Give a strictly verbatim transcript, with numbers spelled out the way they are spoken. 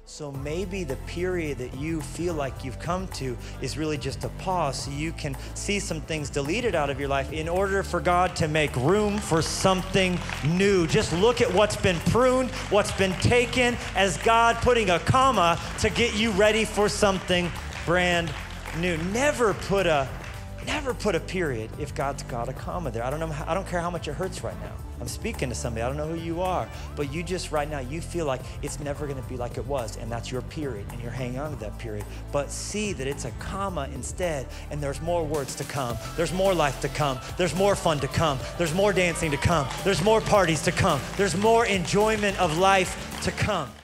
So maybe the period that you feel like you've come to is really just a pause so you can see some things deleted out of your life in order for God to make room for something new. Just look at what's been pruned, what's been taken, as God putting a comma to get you ready for something brand new. Never put a, never put a period if God's got a comma there. I don't know, I don't care how much it hurts right now. I'm speaking to somebody, I don't know who you are, but you just right now, you feel like it's never gonna be like it was, and that's your period, and you're hanging on to that period. But see that it's a comma instead, and there's more words to come. There's more life to come. There's more fun to come. There's more dancing to come. There's more parties to come. There's more enjoyment of life to come.